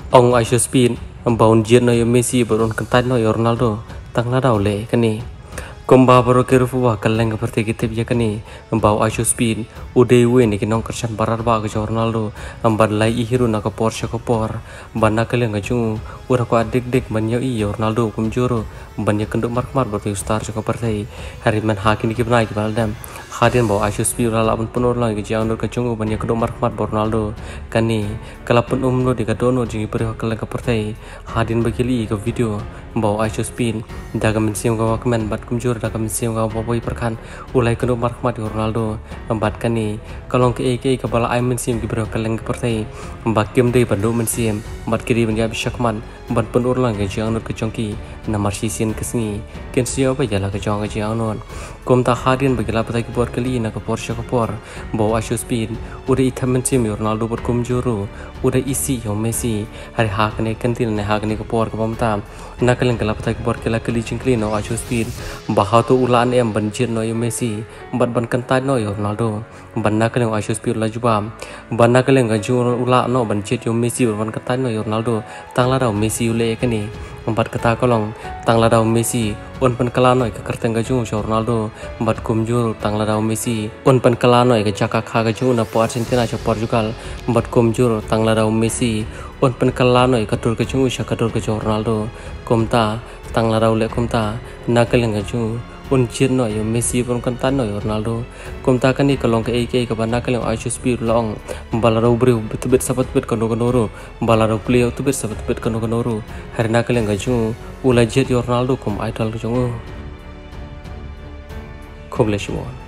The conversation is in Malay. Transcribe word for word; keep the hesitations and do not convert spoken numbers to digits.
Ong I should speed bound jet no yo Messi baron kantai no yo Ronaldo tang la daw le kani komba baro kerufu wa kaleng seperti kita biya kani bau I should speed uday we ni kinong kersan barar ba ke Ronaldo amban lai i hiru na ka Porsche ko por banna kaleng ngaju ura ko adik dik banyo i Ronaldo kum juro banyak kenduk mark mar berarti star ko partai hari man hakin ki bnai ki baldam hadin bau I should speed la labun punur lang ke janur ka jungu banyak kenduk mark mar Ronaldo kani kalapun umno di ka dono jingi peri kaleng ka partai hadin bagili ka video bau I should speed daga mensiam ka wakmen bat kum juro daga mensiam ka bopoi perkan ulai kenduk mark mar Ronaldo ambat kani kalong ke ek ka bala ai mensiam ki peri kaleng ka partai bakim dei bandu mensiam bat kiri banyak bisyakman bat punur lang ke janur ka jongki namar sisin kesni ken sio ba jala ka jong ka jangon kom ta hadin bagila patai ki bor kali na ka Porsche ka por bau I should speed udah itham mensiam Ronaldo bat kum juro udah isi yo Messi hari hak ne kantin ne hak ne ka por ka pamta nakaleng kala patai ki bor kala kali jingkli no I should speed bahau tu ulan em banjir no yo Messi bat ban kantai no yo Ronaldo ban nakaleng I should speed la juba ban nakaleng ga ju ula no banjir yo Messi ban kantai no yo Ronaldo tang la daw Messi ule kani empat kata kolong tang la daw Messi un pen kala no ka kerteng ga ju Ronaldo bat kum jur tang la daw Messi un pen kala no ka jaka kha ga ju na po Argentina cha Portugal bat kum jur tang la daw Messi un pen kala no ka tur ga ju sha ka tur ga Ronaldo komta tang la daw le komta nakaleng ga ju un chit no yo Messi pun kantan no yo Ronaldo komta kani kalong ka ek ka bana kalong I should speed long balaro bru bitbit sabat bit kano kanoro balaro play tu bit sabat bit kano kanoro harna kalong ga ju ula jet yo Ronaldo kom idol ga ju khoblesh mo